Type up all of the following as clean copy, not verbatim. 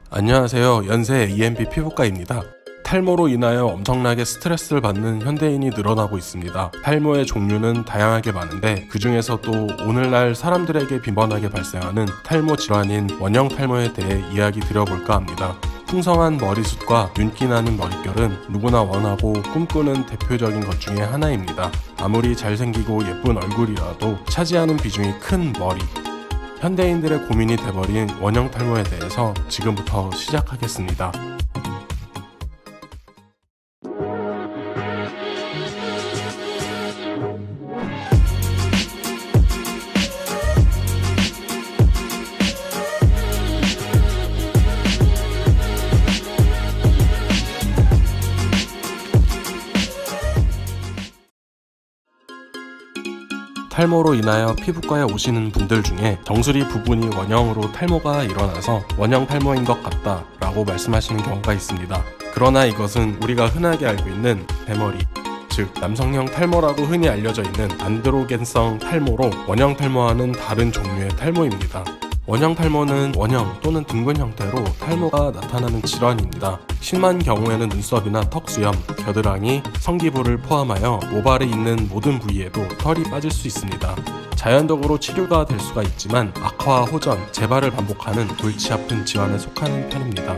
안녕하세요. 연세 ENP 피부과입니다. 탈모로 인하여 엄청나게 스트레스를 받는 현대인이 늘어나고 있습니다. 탈모의 종류는 다양하게 많은데 그 중에서도 오늘날 사람들에게 빈번하게 발생하는 탈모 질환인 원형 탈모에 대해 이야기 드려볼까 합니다. 풍성한 머리숱과 윤기나는 머릿결은 누구나 원하고 꿈꾸는 대표적인 것 중에 하나입니다. 아무리 잘생기고 예쁜 얼굴이라도 차지하는 비중이 큰 머리. 현대인들의 고민이 돼버린 원형 탈모에 대해서 지금부터 시작하겠습니다. 탈모로 인하여 피부과에 오시는 분들 중에 정수리 부분이 원형으로 탈모가 일어나서 원형 탈모인 것 같다 라고 말씀하시는 경우가 있습니다. 그러나 이것은 우리가 흔하게 알고 있는 대머리, 즉 남성형 탈모라고 흔히 알려져 있는 안드로겐성 탈모로 원형 탈모와는 다른 종류의 탈모입니다. 원형 탈모는 원형 또는 둥근 형태로 탈모가 나타나는 질환입니다. 심한 경우에는 눈썹이나 턱수염, 겨드랑이, 성기부를 포함하여 모발에 있는 모든 부위에도 털이 빠질 수 있습니다. 자연적으로 치료가 될 수가 있지만 악화와 호전, 재발을 반복하는 골치 아픈 질환에 속하는 편입니다.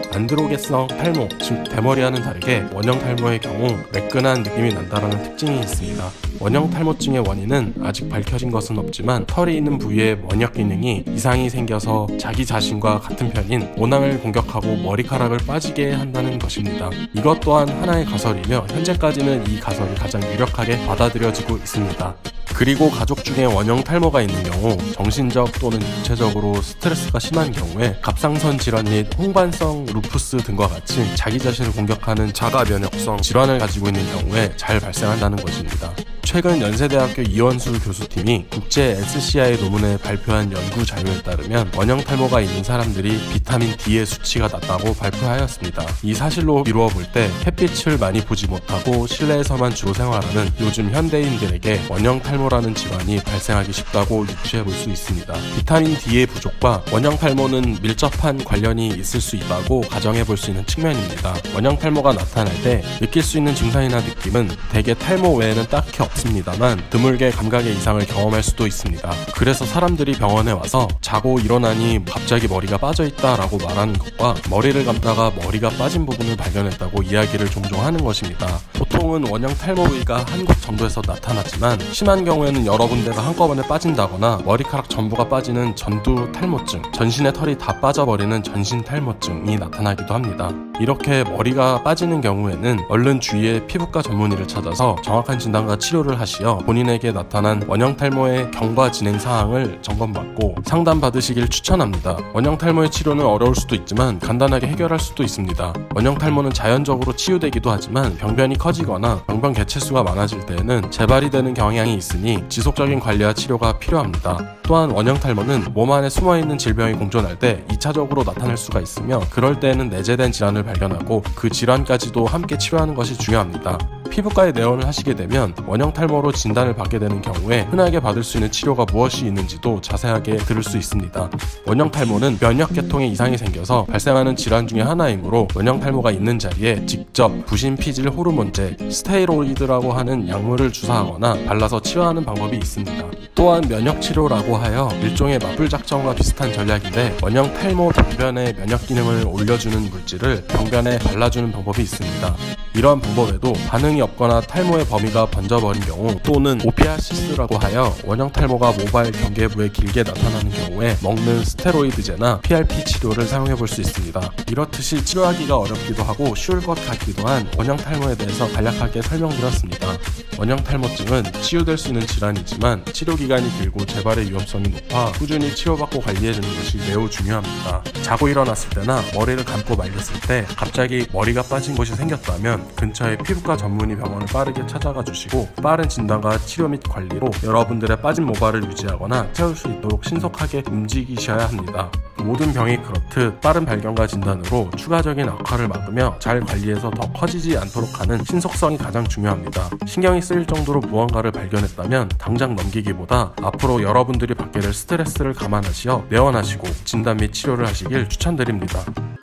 안드로겐성 탈모, 즉 대머리와는 다르게 원형 탈모의 경우 매끈한 느낌이 난다는 특징이 있습니다. 원형 탈모증의 원인은 아직 밝혀진 것은 없지만 털이 있는 부위의 면역 기능이 이상이 생겨서 자기 자신과 같은 편인 모낭을 공격하고 머리카락을 빠지게 한다는 것입니다. 이것 또한 하나의 가설이며 현재까지는 이 가설이 가장 유력하게 받아들여지고 있습니다. 그리고 가족 중에 원형 탈모가 있는 경우 정신적 또는 육체적으로 스트레스가 심한 경우에 갑상선 질환 및 홍반성 루푸스 등과 같이 자기 자신을 공격하는 자가 면역성 질환을 가지고 있는 경우에 잘 발생한다는 것입니다. 최근 연세대학교 이원술 교수팀이 국제 SCI 논문에 발표한 연구 자료에 따르면 원형 탈모가 있는 사람들이 비타민 D의 수치가 낮다고 발표하였습니다. 이 사실로 미루어 볼 때 햇빛을 많이 보지 못하고 실내에서만 주로 생활하는 요즘 현대인들에게 원형 탈모라는 질환이 발생하기 쉽다고 유추해 볼 수 있습니다. 비타민 D의 부족과 원형 탈모는 밀접한 관련이 있을 수 있다고 가정해 볼 수 있는 측면입니다. 원형 탈모가 나타날 때 느낄 수 있는 증상이나 느낌은 대개 탈모 외에는 딱히 없습니다만 드물게 감각의 이상을 경험할 수도 있습니다. 그래서 사람들이 병원에 와서 자고 일어나니 갑자기 머리가 빠져있다 라고 말하는 것과 머리를 감다가 머리가 빠진 부분을 발견했다고 이야기를 종종 하는 것입니다. 보통은 원형 탈모 부위가 한 곳 정도에서 나타나지만 심한 경우에는 여러 군데가 한꺼번에 빠진다거나 머리카락 전부가 빠지는 전두 탈모증, 전신의 털이 다 빠져버리는 전신 탈모증이 나타나기도 합니다. 이렇게 머리가 빠지는 경우에는 얼른 주위의 피부과 전문의를 찾아서 정확한 진단과 치료를 하시어 본인에게 나타난 원형 탈모의 경과 진행 사항을 점검받고 상담받으시길 추천합니다. 원형 탈모의 치료는 어려울 수도 있지만 간단하게 해결할 수도 있습니다. 원형 탈모는 자연적으로 치유되기도 하지만 병변이 커지거나 병변 개체수가 많아질 때에는 재발이 되는 경향이 있으니 지속적인 관리와 치료가 필요합니다. 또한 원형 탈모는 몸 안에 숨어있는 질병이 공존할 때 2차적으로 나타날 수가 있으며 그럴 때에는 내재된 질환을 발견하고 그 질환까지도 함께 치료하는 것이 중요합니다. 피부과에 내원을 하시게 되면 원형 탈모로 진단을 받게 되는 경우에 흔하게 받을 수 있는 치료가 무엇이 있는지도 자세하게 들을 수 있습니다. 원형 탈모는 면역계통에 이상이 생겨서 발생하는 질환 중에 하나이므로 원형 탈모가 있는 자리에 직접 부신피질 호르몬제, 스테로이드라고 하는 약물을 주사하거나 발라서 치료하는 방법이 있습니다. 또한 면역치료라고 하여 일종의 맞불작전과 비슷한 전략인데 원형 탈모 병변의 면역기능을 올려주는 물질을 병변에 발라주는 방법이 있습니다. 이러한 방법에도 반응이 없거나 탈모의 범위가 번져버린 경우 또는 오피아시스라고 하여 원형 탈모가 모발 경계부에 길게 나타나는 경우에 먹는 스테로이드제나 PRP 치료를 사용해 볼 수 있습니다. 이렇듯이 치료하기가 어렵기도 하고 쉬울 것 같기도 한 원형 탈모에 대해서 간략하게 설명드렸습니다. 원형 탈모증은 치유될 수 있는 질환이지만 치료 기간이 길고 재발의 위험성이 높아 꾸준히 치료받고 관리해주는 것이 매우 중요합니다. 자고 일어났을 때나 머리를 감고 말렸을 때 갑자기 머리가 빠진 곳이 생겼다면 근처의 피부과 전문의 병원을 빠르게 찾아가 주시고 빠른 진단과 치료 및 관리로 여러분들의 빠진 모발을 유지하거나 채울 수 있도록 신속하게 움직이셔야 합니다. 모든 병이 그렇듯 빠른 발견과 진단으로 추가적인 악화를 막으며 잘 관리해서 더 커지지 않도록 하는 신속성이 가장 중요합니다. 신경이 쓰일 정도로 무언가를 발견했다면 당장 넘기기보다 앞으로 여러분들이 받게 될 스트레스를 감안하시어 내원하시고 진단 및 치료를 하시길 추천드립니다.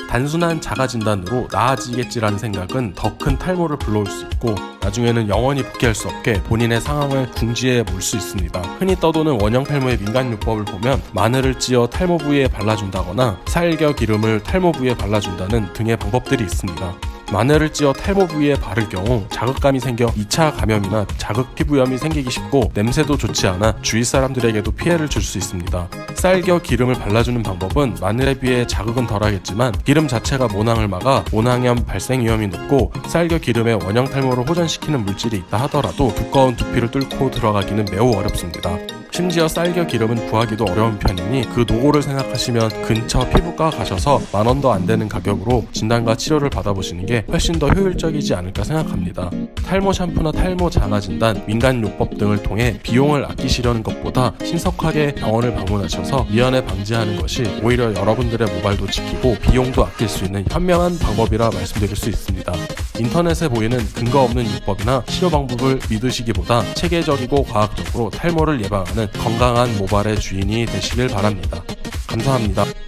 단순한 자가 진단으로 나아지겠지라는 생각은 더 큰 탈모를 불러올 수 있고 나중에는 영원히 복귀할 수 없게 본인의 상황을 궁지에 몰 수 있습니다. 흔히 떠도는 원형 탈모의 민간요법을 보면 마늘을 찧어 탈모 부위에 발라준다거나 쌀겨 기름을 탈모 부위에 발라준다는 등의 방법들이 있습니다. 마늘을 찧어 탈모 부위에 바를 경우 자극감이 생겨 2차 감염이나 자극 피부염이 생기기 쉽고 냄새도 좋지 않아 주위 사람들에게도 피해를 줄 수 있습니다. 쌀겨 기름을 발라주는 방법은 마늘에 비해 자극은 덜하겠지만 기름 자체가 모낭을 막아 모낭염 발생 위험이 높고 쌀겨 기름에 원형 탈모를 호전시키는 물질이 있다 하더라도 두꺼운 두피를 뚫고 들어가기는 매우 어렵습니다. 심지어 쌀겨 기름은 구하기도 어려운 편이니 그 노고를 생각하시면 근처 피부과 가셔서 10,000원 더 안 되는 가격으로 진단과 치료를 받아보시는 게 훨씬 더 효율적이지 않을까 생각합니다. 탈모 샴푸나 탈모 자가 진단, 민간요법 등을 통해 비용을 아끼시려는 것보다 신속하게 병원을 방문하셔서 미연에 방지하는 것이 오히려 여러분들의 모발도 지키고 비용도 아낄 수 있는 현명한 방법이라 말씀드릴 수 있습니다. 인터넷에 보이는 근거 없는 요법이나 치료 방법을 믿으시기보다 체계적이고 과학적으로 탈모를 예방하는 건강한 모발의 주인이 되시길 바랍니다. 감사합니다.